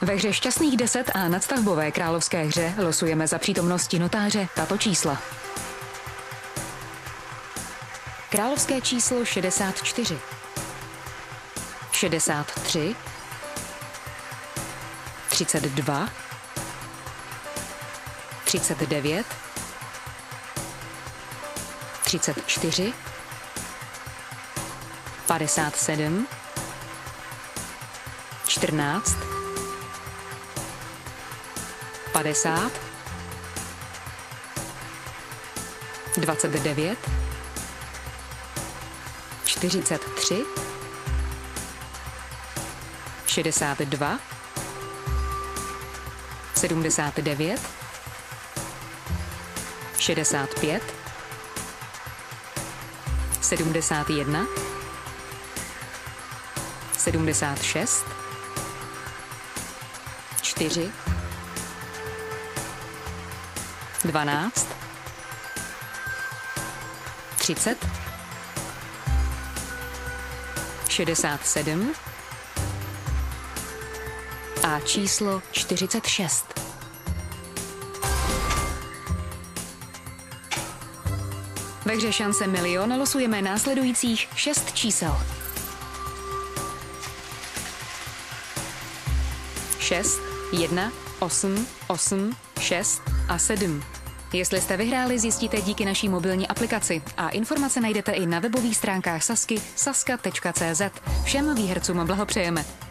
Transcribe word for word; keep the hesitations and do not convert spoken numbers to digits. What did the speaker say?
Ve hře Šťastných deset a nadstavbové královské hře losujeme za přítomnosti notáře tato čísla. Královské číslo šedesát čtyři, šedesát tři, třicet dva, třicet devět, třicet čtyři, padesát sedm, čtrnáct, padesát, dvacet devět, čtyřicet tři, šedesát dva, sedmdesát devět, šedesát pět, sedmdesát jedna, sedmdesát šest, čtyři, dvanáct, třicet, šedesát sedm a číslo čtyřicet šest. Ve hře Šance milion losujeme následujících šest čísel. šest, jedna, osm, osm, šest a sedm. Jestli jste vyhráli, zjistíte díky naší mobilní aplikaci a informace najdete i na webových stránkách Sazky saska tečka cé zet. Všem výhercům blahopřejeme.